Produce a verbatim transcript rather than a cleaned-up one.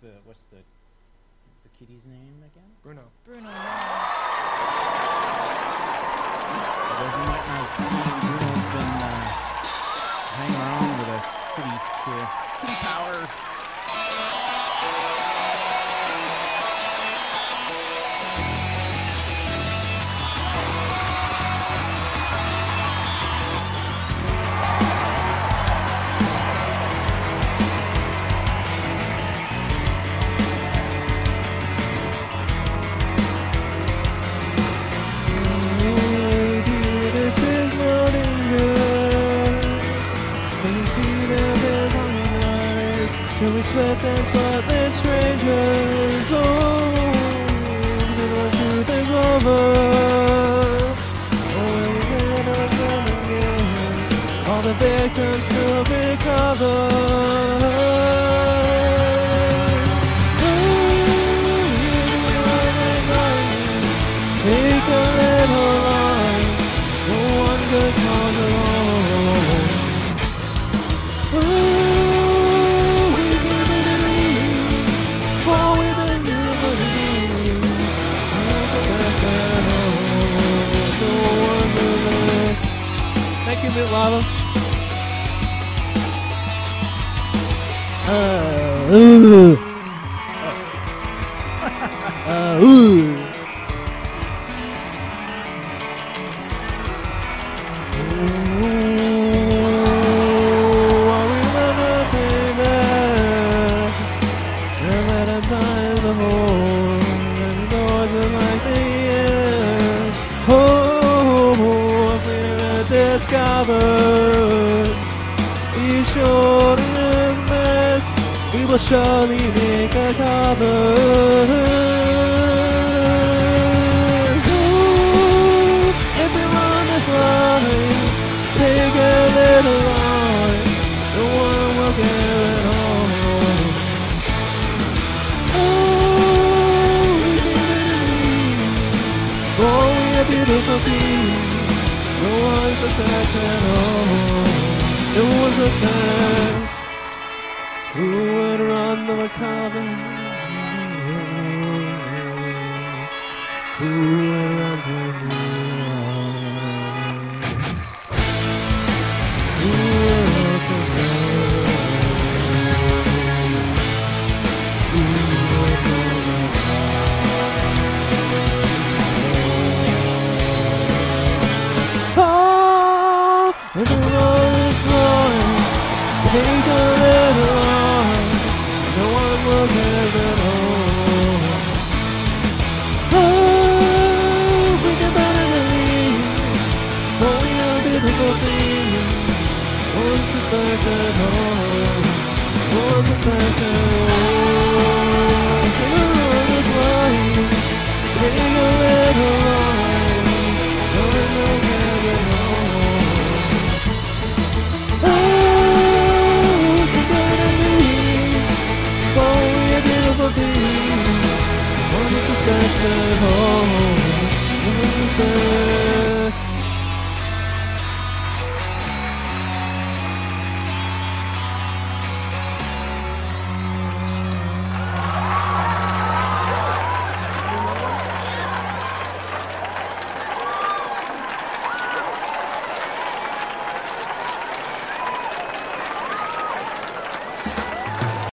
the what's the the kitty's name again? Bruno. Bruno. For those who might not have seen, Bruno's been uh, hanging around with us. Kitty, uh, kitty power. We swept and spotless strangers. Oh, the truth is over. Oh, and again and again, all the victims still recover. Take a little line, no one could cause alone. Oh, thank you, Mint Lava. Uh, ooh. uh, ooh. Discovered, be sure to miss. We will surely make a cover. Ooh, if we run this line, take a little line. No one will get it home. Oh, we can believe, for we are beautiful beings. No one suspects at all. No one suspects. Who would run the macabre? Who would run from me? Who would run from me? Who would run from me? Oh, if the road is long, take a little on. No one will get it home. Oh, we can better believe, for we are beautiful things. One suspects at home, one suspects at home. If the road is long, take a